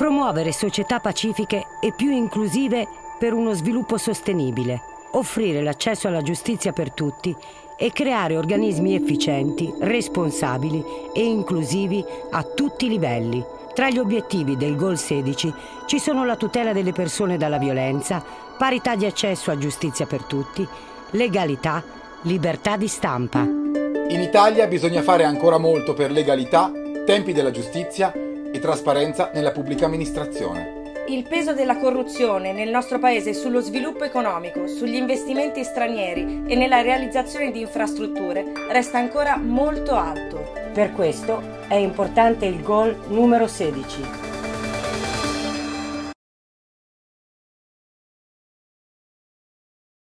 Promuovere società pacifiche e più inclusive per uno sviluppo sostenibile, offrire l'accesso alla giustizia per tutti e creare organismi efficienti, responsabili e inclusivi a tutti i livelli. Tra gli obiettivi del Goal 16 ci sono la tutela delle persone dalla violenza, parità di accesso a giustizia per tutti, legalità, libertà di stampa. In Italia bisogna fare ancora molto per legalità, tempi della giustizia e trasparenza nella pubblica amministrazione. Il peso della corruzione nel nostro paese sullo sviluppo economico, sugli investimenti stranieri e nella realizzazione di infrastrutture resta ancora molto alto. Per questo è importante il Goal numero 16.